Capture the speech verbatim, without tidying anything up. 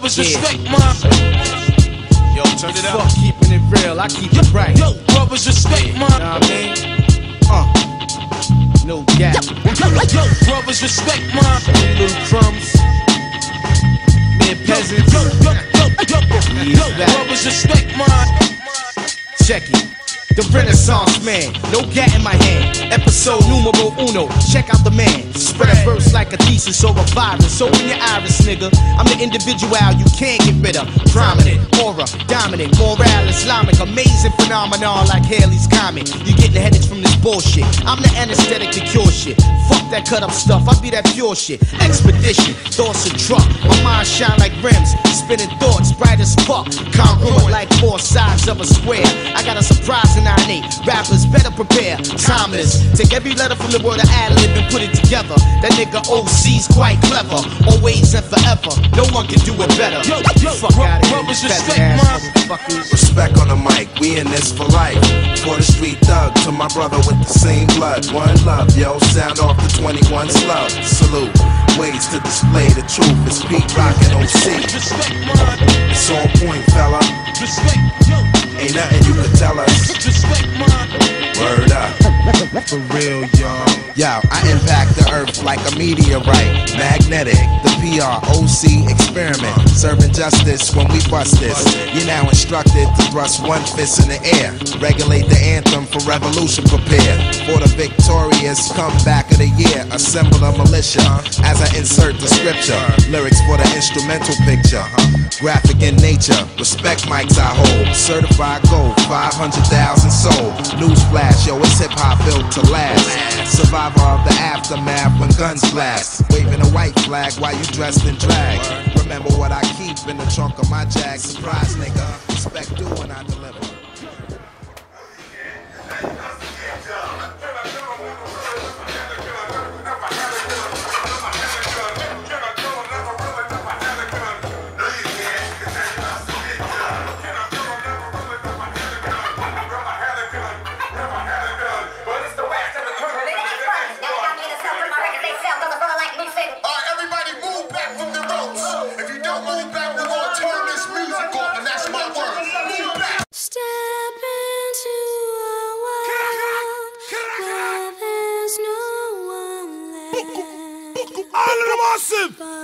brothers respect mine. Yo, turn it up. Fuck keeping it real, I keep it right. Yo, brothers respect mine. Know what I mean? Uh, no gap. Yo, brothers respect mine. Little crumbs. Mid peasants. Yo, yo, yo, yo, yo, brothers respect mine. Check it. The Renaissance man, no gat in my hand. Episode numero uno, check out the man. Spread a verse like a thesis or a virus. Open your iris, nigga. I'm the individual you can't get rid of. Prominent, aura, dominant, moral, Islamic, amazing phenomenon like Haley's Comet. You getting the headaches from this bullshit. I'm the anesthetic to cure shit. Fuck that cut up stuff, I be that pure shit. Expedition, thoughts a truck. My mind shine like rims, spinning thoughts bright as fuck. Congruent like four sides of a square. I got a surprise in nine eight. Rappers better prepare. Timeless. Take every letter from the word of ad-lib and put it together. That nigga O C's quite clever. Always and forever. No one can do it better. Yo, yo, Fuck out of here, brothers you respect fat ass mine. motherfuckers. Respect on the mic, we in this for life. For the street thug, to my brother with the same blood. One love, yo, sound off the twenty-one slug. Salute, ways to display the truth. It's Pete Rock and O C. Respect mine. It's on point, fella. Respect, yo. Ain't nothing you can tell us. Respect mine. Word up. For real, y'all. Yo, I impact the earth like a meteorite. Magnetic, the P R O C experiment. Serving justice when we bust this. You're now instructed to thrust one fist in the air. Regulate the anthem for revolution, prepare. For the victorious comeback of the year. Assemble a militia as I insert the scripture. Lyrics for the instrumental picture. Graphic in nature. Respect mics I hold. Certified gold, five hundred thousand sold. Newsflash, yo, it's hip-hop built to last. Survivor of the aftermath when guns blast. Waving a white flag while you dressed in drag. Remember what I keep in the trunk of my Jag. Surprise, nigga. Respect due when I deliver. All of them awesome.